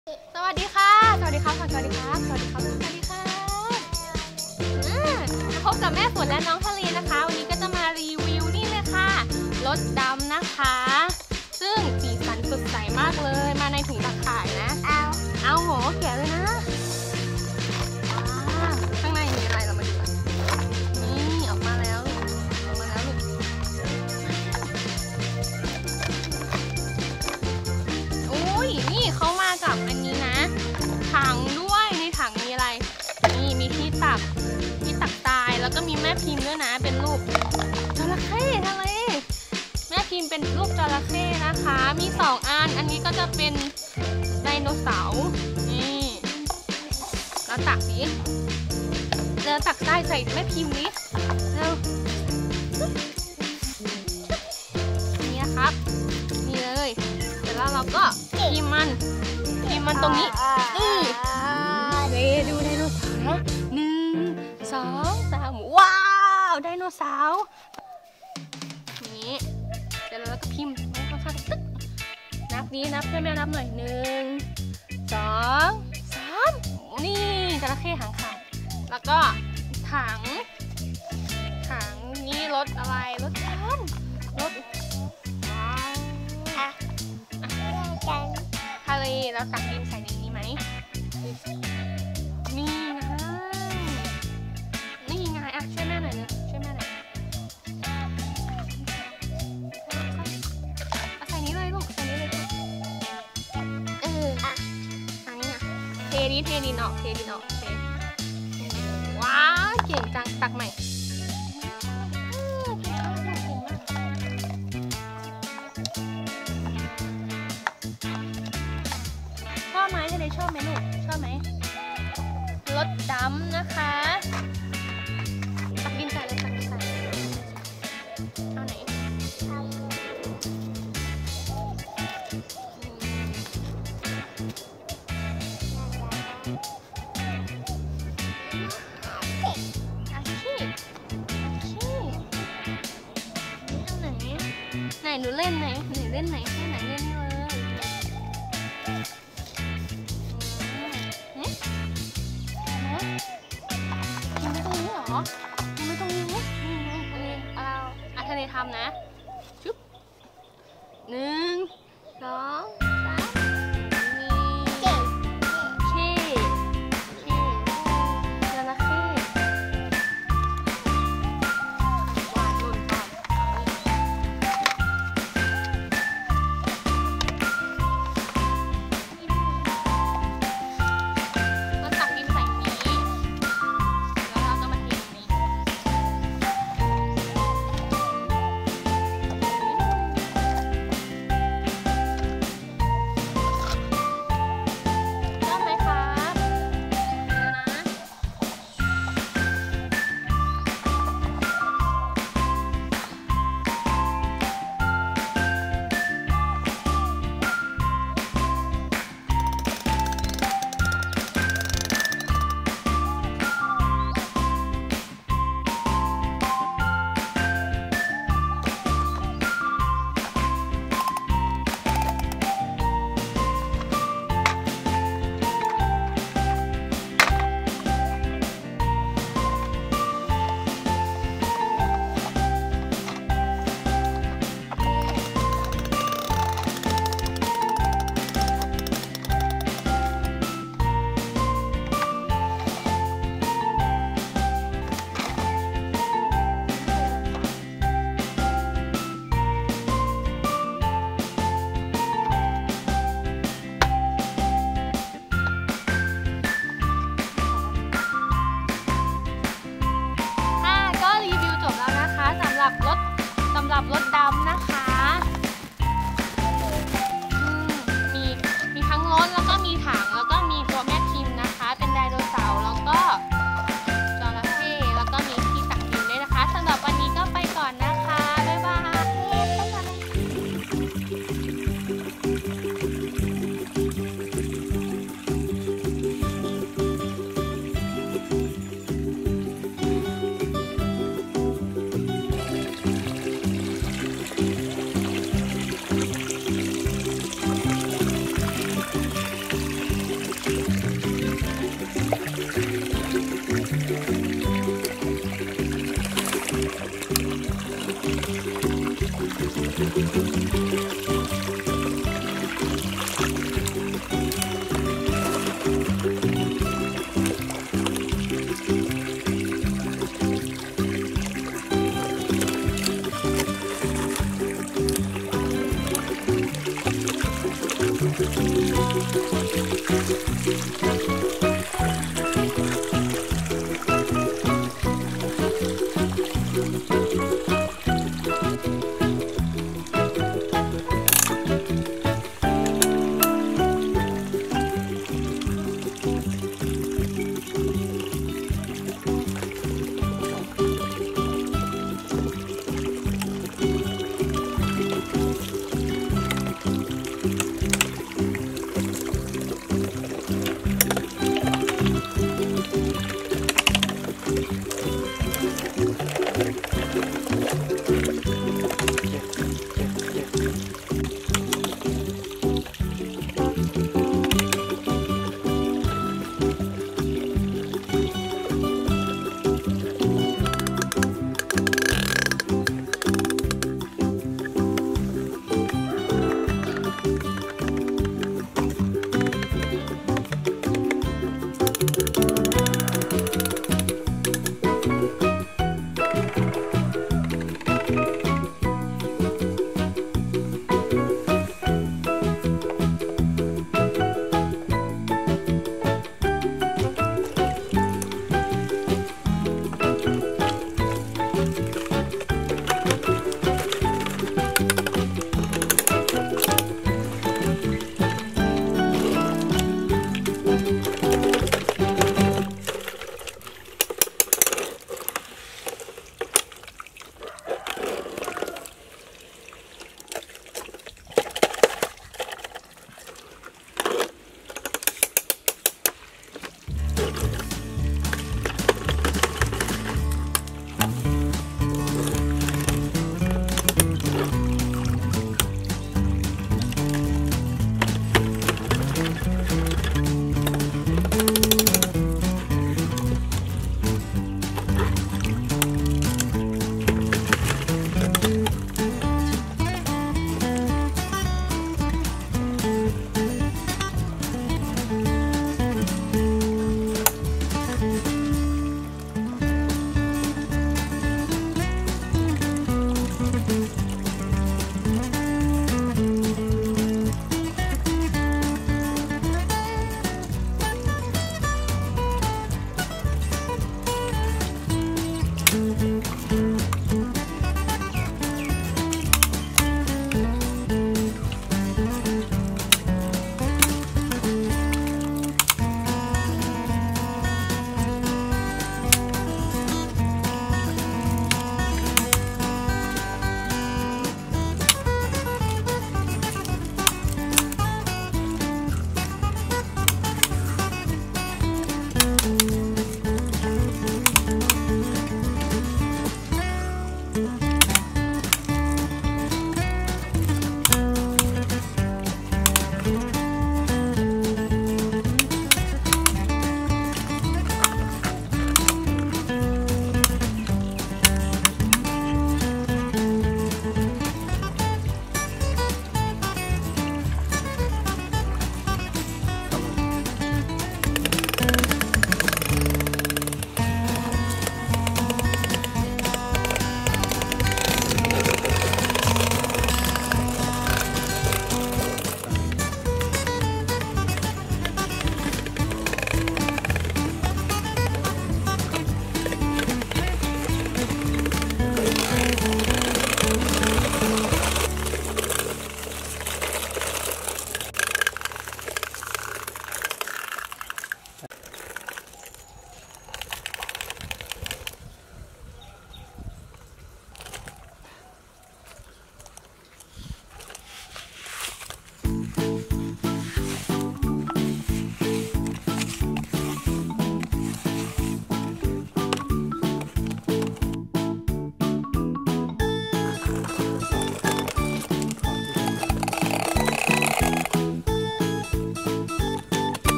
สวัสดีค่ะสวัสดีครับสวัสดีครับสวัสดีครับสวัสดีค่ะพบกับแม่ฝนและน้องทะเลนะคะวันนี้ก็จะมารีวิวนี่เลยค่ะรถดำนะคะซึ่งสีสันสดใสมากเลยมาในถุงตะข่ายนะเอาโหแกะเลยนะข้างในมีอะไรเรามาดูกันนี่ออกมาแล้วลูกอุ้ยนี่เขามากับอันนี้นะถังด้วยในถังมีอะไรนี่มีที่ตักทรายแล้วก็มีแม่พิมพ์ด้วยนะเป็นรูปจระเข้ทะเลแม่พิมพ์เป็นรูปจระเข้นะคะมี2 อันอันนี้ก็จะเป็นไดโนเสาร์นี่แล้วตักดิแล้วตักทรายใส่แม่พิมพ์นี้แล้วนี่ครับนี่เลยเดี๋ยวเราก็พิมพ์มันตรงนี้ดูไดโนเสาร์1 2 3ว้าวไดโนเสาร์นี่เดี๋ยวเราก็พิมพ์ข้างๆตึ๊กนับนี้นับให้แม่นับหน่อย1 2 3นี่จระเข้หางขาดแล้วก็ถังนี่รถอะไรรถว้าวทะเลแล้วตักดินใส่ในนี้ไหมนี่ไงอ่ะช่วยแม่หน่อยเลยช่วยแม่หน่อยเอาใส่นี้เลยลูกใส่นี้เลยอันนี้นะเทดินออกว้าวเก่งจังตักใหม่ชอบไหมทะเลชอบไหมลูกชอบไหมรถดำนะคะตักดินใส่เลยเอาไหนไหนหนูเล่นไหนเล่นไหนให้ไหนเล่นเลยกินไม่ตรงนี้หรอกินไม่ตรงนี้นี่ไงอันนี้เราทะเลทำนะชุบ1